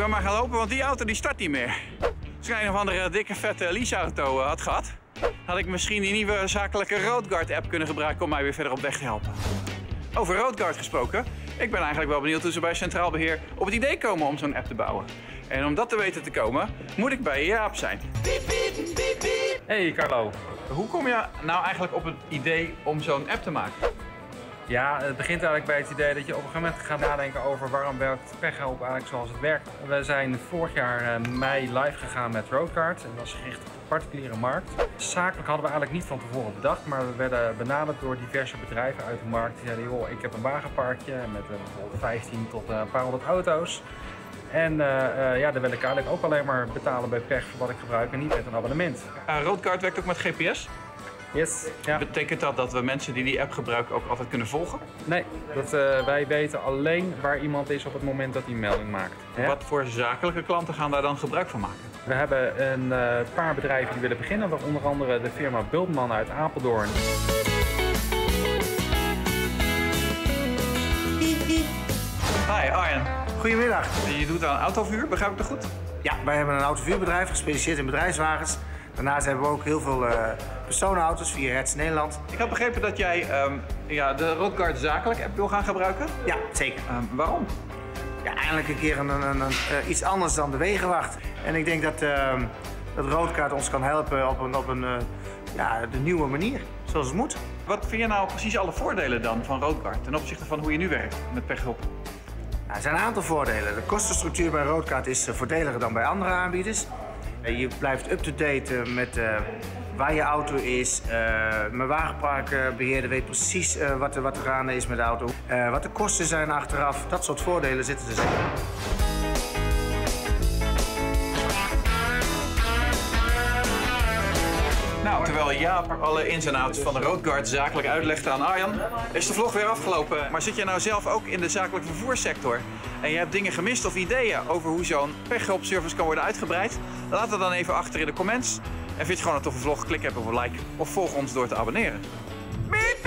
ben maar gaan lopen, want die auto die start niet meer. Als ik een of andere dikke vette leaseauto had gehad, had ik misschien die nieuwe zakelijke Roadguard app kunnen gebruiken om mij weer verder op weg te helpen. Over Roadguard gesproken, ik ben eigenlijk wel benieuwd hoe ze bij Centraal Beheer op het idee komen om zo'n app te bouwen. En om dat te weten te komen, moet ik bij Jaap zijn. Hey Carlo. Hoe kom je nou eigenlijk op het idee om zo'n app te maken? Ja, het begint eigenlijk bij het idee dat je op een gegeven moment gaat nadenken over waarom werkt pechhulp eigenlijk zoals het werkt. We zijn vorig jaar mei live gegaan met Roadguard en dat was gericht op de particuliere markt. Zakelijk hadden we eigenlijk niet van tevoren bedacht, maar we werden benaderd door diverse bedrijven uit de markt. Die zeiden, joh, ik heb een wagenparkje met bijvoorbeeld 15 tot een paar honderd auto's. En ja, dan wil ik eigenlijk ook alleen maar betalen bij pech voor wat ik gebruik en niet met een abonnement. Roadguard werkt ook met GPS. Yes. Ja. Betekent dat we mensen die app gebruiken ook altijd kunnen volgen? Nee, wij weten alleen waar iemand is op het moment dat hij een melding maakt. Ja? Wat voor zakelijke klanten gaan daar dan gebruik van maken? We hebben een paar bedrijven die willen beginnen, onder andere de firma Bultman uit Apeldoorn. Hi Arjen. Goedemiddag. Je doet aan autoverhuur, begrijp ik dat goed? Ja, wij hebben een autoverhuurbedrijf gespecialiseerd in bedrijfswagens. Daarnaast hebben we ook heel veel personenauto's via Hertz Nederland. Ik had begrepen dat jij de Roadguard zakelijk app wil gaan gebruiken. Ja, zeker. Waarom? Ja, eindelijk een keer iets anders dan de Wegenwacht. En ik denk dat Roadguard ons kan helpen op de nieuwe manier, zoals het moet. Wat vind je nou precies alle voordelen dan van Roadguard ten opzichte van hoe je nu werkt met pechhulp? Nou, er zijn een aantal voordelen. De kostenstructuur bij Roadguard is voordeliger dan bij andere aanbieders. Je blijft up-to-date met waar je auto is. Mijn wagenparkbeheerder weet precies wat er gaande is met de auto. Wat de kosten zijn achteraf. Dat soort voordelen zitten er zeker. Nou, terwijl Jaap alle ins en outs van de Roadguard zakelijk uitlegde aan Arjan, is de vlog weer afgelopen. Maar zit je nou zelf ook in de zakelijke vervoerssector en je hebt dingen gemist of ideeën over hoe zo'n pechhulpservice kan worden uitgebreid? Laat het dan even achter in de comments. En vind je het gewoon een toffe vlog, klik even op like of volg ons door te abonneren. Miep!